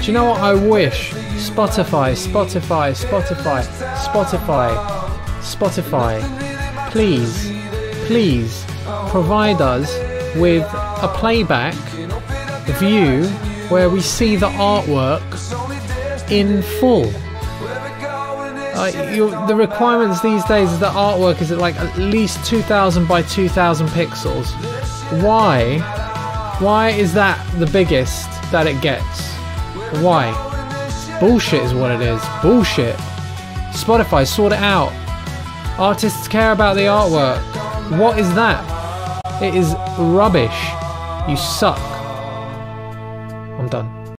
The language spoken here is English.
Do you know what I wish? Spotify. Please provide us with a playback view where we see the artwork in full. The requirements these days is that artwork is at least 2000 by 2000 pixels. Why is that the biggest that it gets? Why? Bullshit is what it is. Bullshit. Spotify, sort it out. Artists care about the artwork. What is that? It is rubbish. You suck. I'm done.